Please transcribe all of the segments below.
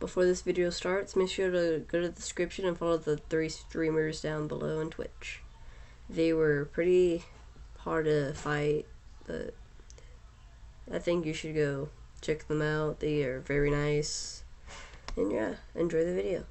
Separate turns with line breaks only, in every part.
before this video starts, make sure to go to the description and follow the 3 streamers down below on Twitch. They were pretty hard to fight, but I think you should go check them out. They are very nice. And yeah, enjoy the video.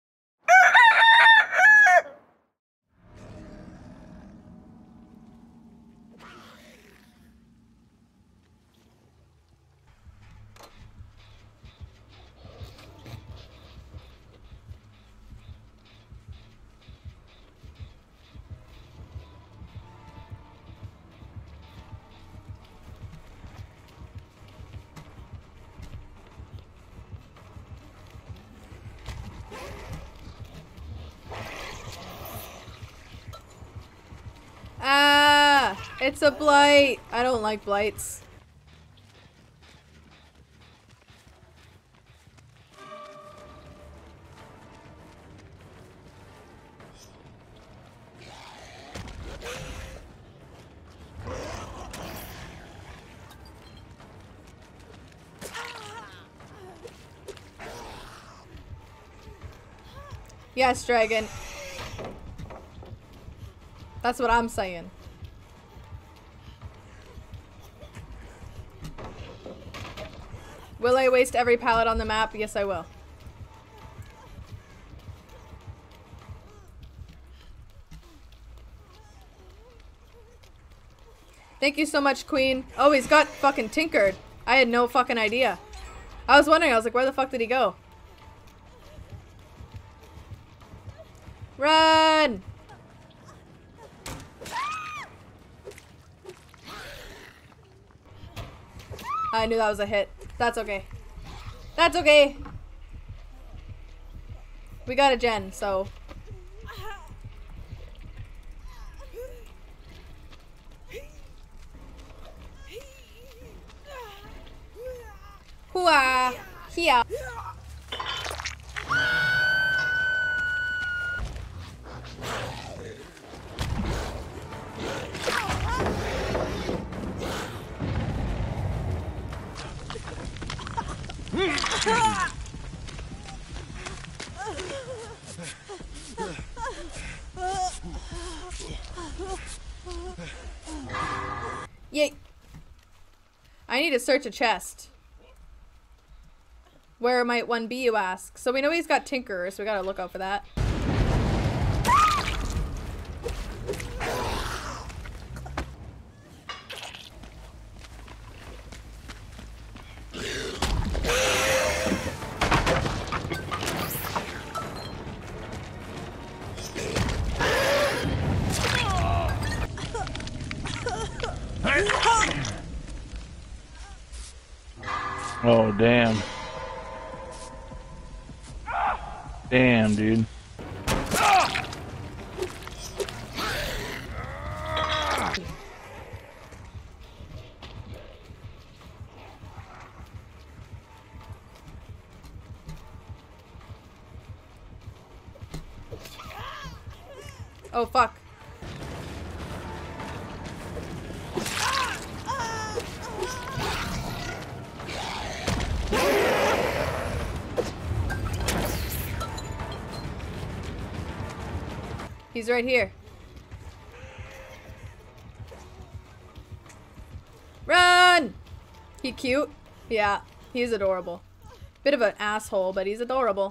It's a blight! I don't like blights. Yes, dragon. That's what I'm saying. Will I waste every pallet on the map? Yes, I will. Thank you so much, Queen. Oh, he's got fucking tinkered. I had no fucking idea. I was wondering, I was like, where the fuck did he go? Run! I knew that was a hit. That's okay. That's okay. We got a gen, so. Hooah! Here. Yay. I need to search a chest. Where might one be, you ask? So we know he's got Tinkerer, so we gotta look out for that.
Oh, damn. Damn, dude.
Oh, fuck. He's right here. Run! He cute? Yeah, he's adorable. Bit of an asshole, but he's adorable.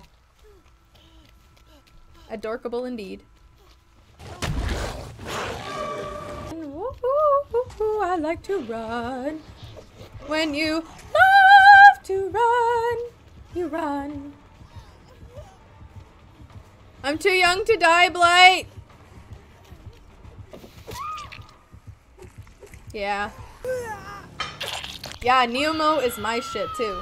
Adorkable indeed. Ooh, I like to run. When you love to run, you run. I'm too young to die, Blight. Yeah. Yeah, Neomo is my shit too.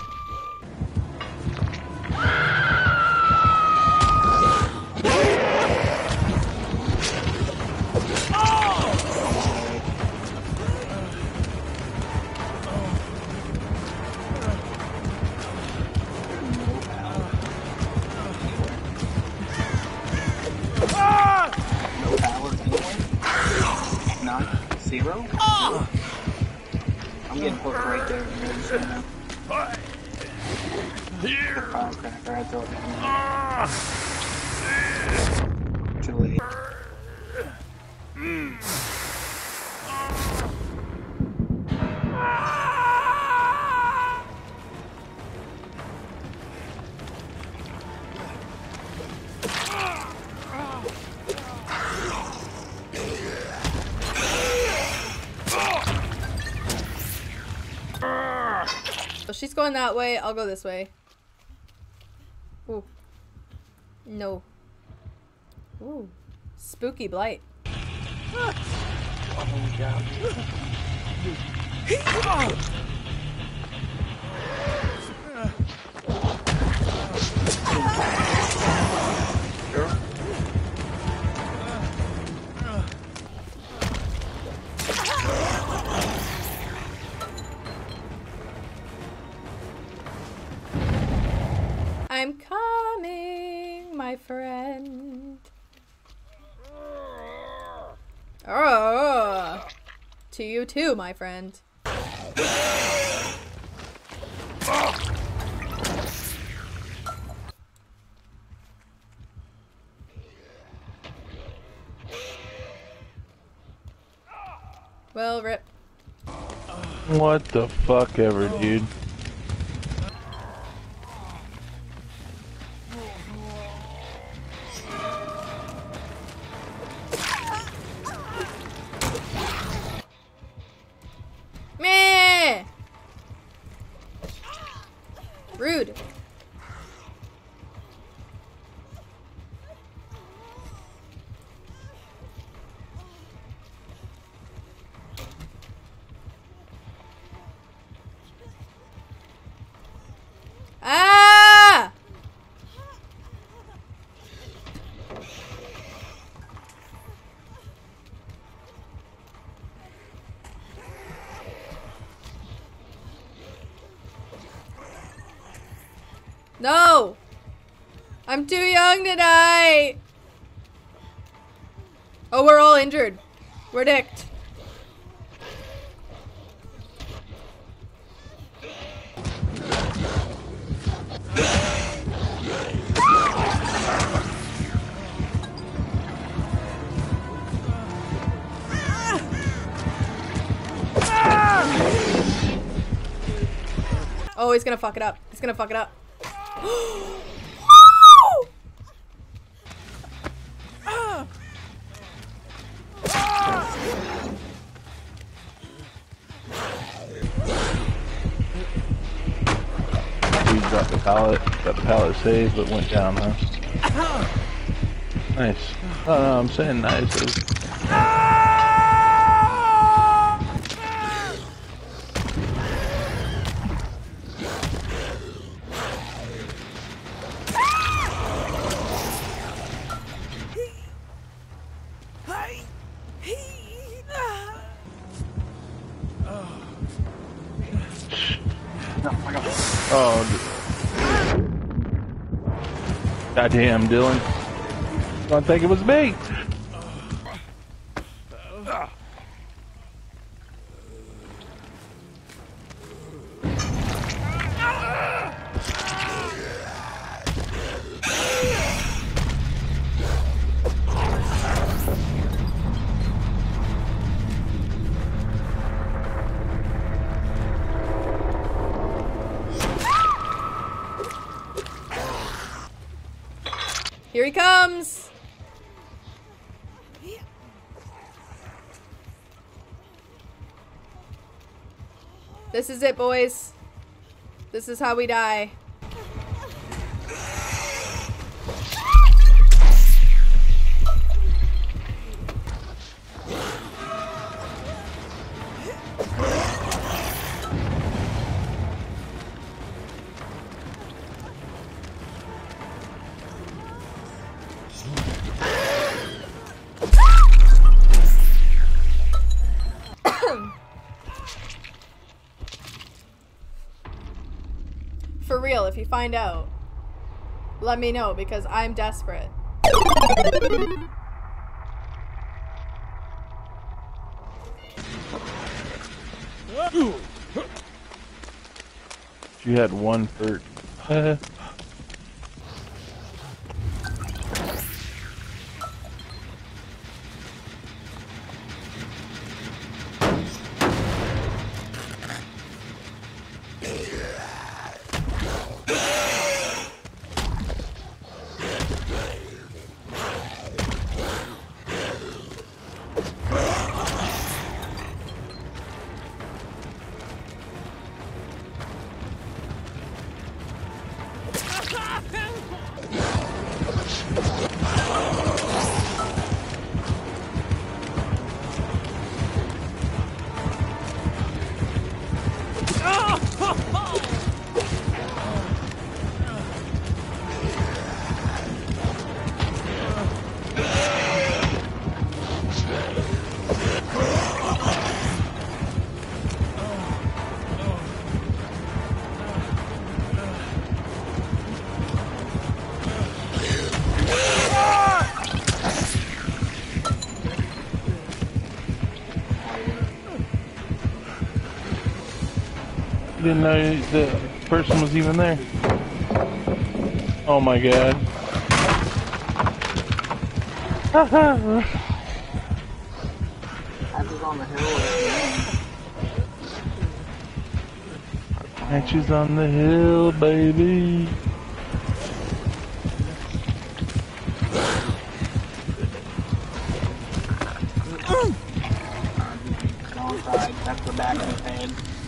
Zero? Oh! I'm getting hooked right there. Firecracker, I throw it in. Too late.
So she's going that way, I'll go this way. Ooh. No. Ooh. Spooky blight.
Oh god.
I'm coming, my friend. Oh, to you too, my friend. Well, rip.
What the fuck ever, dude.
Meh! Rude. Ah! No! I'm too young to die! Oh, we're all injured. We're dicked. Oh, he's gonna fuck it up. He's gonna fuck it up.
He got the pallet saved, but went down, huh? Nice. Oh, no, I'm saying nice. Oh, goddamn, Dylan. I don't think it was me.
Here he comes! This is it, boys. This is how we die. For real, if you find out, let me know because I'm desperate.
You had one hurt. Didn't know the person was even there. Oh my god.
I was on the hill.
Matches on the hill, baby.
Wrong side. That's the back of his head.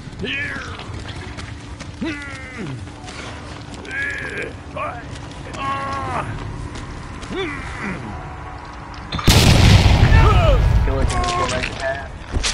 Killer can go like that.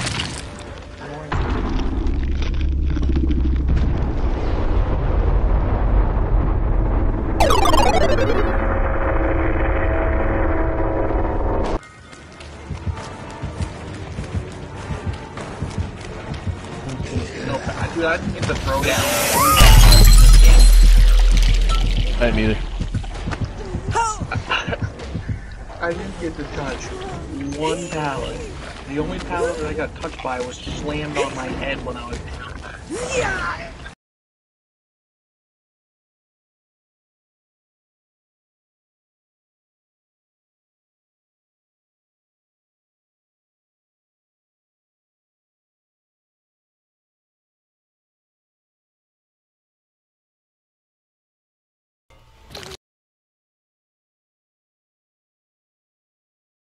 Dude, I didn't get the throwdown.
I didn't either.
I didn't get to touch one pallet. The only pallet that I got touched by was slammed on my head when I was...